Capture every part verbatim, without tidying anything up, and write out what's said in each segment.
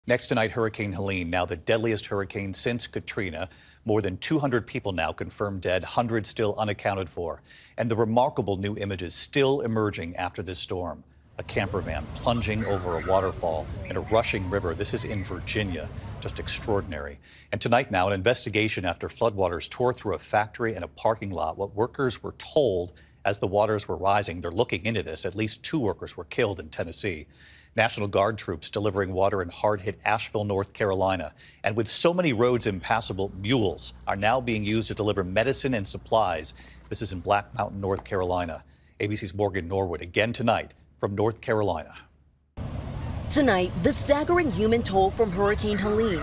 Next tonight, Hurricane Helene, now the deadliest hurricane since Katrina. More than two hundred people now confirmed dead, hundreds still unaccounted for. And the remarkable new images still emerging after this storm. A camper van plunging over a waterfall in a rushing river. This is in Virginia. Just extraordinary. And tonight now, an investigation after floodwaters tore through a factory and a parking lot. What workers were told as the waters were rising, they're looking into this. At least two workers were killed in Tennessee. National Guard troops delivering water in hard-hit Asheville, North Carolina. And with so many roads impassable, mules are now being used to deliver medicine and supplies. This is in Black Mountain, North Carolina. A B C's Morgan Norwood again tonight from North Carolina. Tonight, the staggering human toll from Hurricane Helene.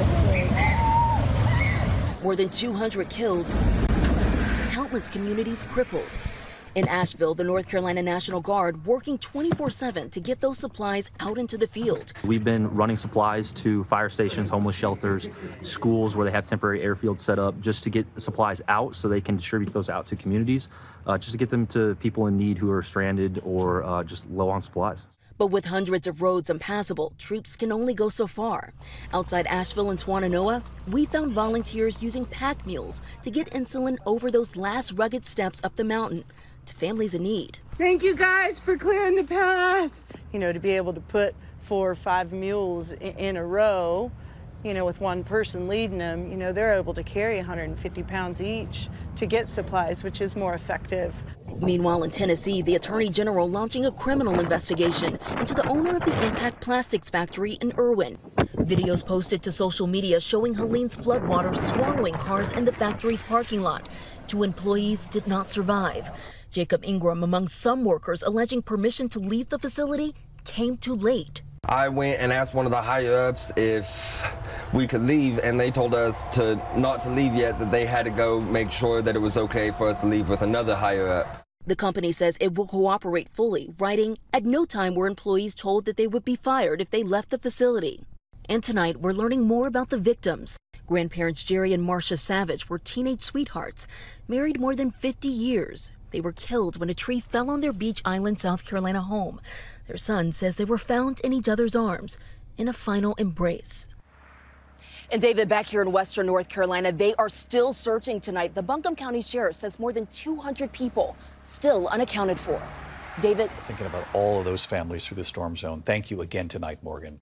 More than two hundred killed, countless communities crippled. In Asheville, the North Carolina National Guard working twenty-four seven to get those supplies out into the field. We've been running supplies to fire stations, homeless shelters, schools where they have temporary airfields set up just to get the supplies out so they can distribute those out to communities, uh, just to get them to people in need who are stranded or uh, just low on supplies. But with hundreds of roads impassable, troops can only go so far. Outside Asheville and Swannanoa, we found volunteers using pack mules to get insulin over those last rugged steps up the mountain to families in need. Thank you guys for clearing the path. You know, to be able to put four or five mules in a row, you know, with one person leading them, you know, they're able to carry one hundred fifty pounds each to get supplies, which is more effective. Meanwhile, in Tennessee, the Attorney General launching a criminal investigation into the owner of the Impact Plastics factory in Irwin. Videos posted to social media showing Helene's floodwaters swallowing cars in the factory's parking lot. Two employees did not survive. Jacob Ingram, among some workers alleging permission to leave the facility, came too late. I went and asked one of the higher-ups if we could leave, and they told us to not to leave yet, that they had to go make sure that it was okay for us to leave with another higher-up. The company says it will cooperate fully, writing, "At no time were employees told that they would be fired if they left the facility." And tonight, we're learning more about the victims. Grandparents Jerry and Marcia Savage were teenage sweethearts, married more than fifty years. They were killed when a tree fell on their Beach Island, South Carolina home. Their son says they were found in each other's arms in a final embrace. And David, back here in western North Carolina, they are still searching tonight. The Buncombe County Sheriff says more than two hundred people still unaccounted for. David? Thinking about all of those families through the storm zone. Thank you again tonight, Morgan.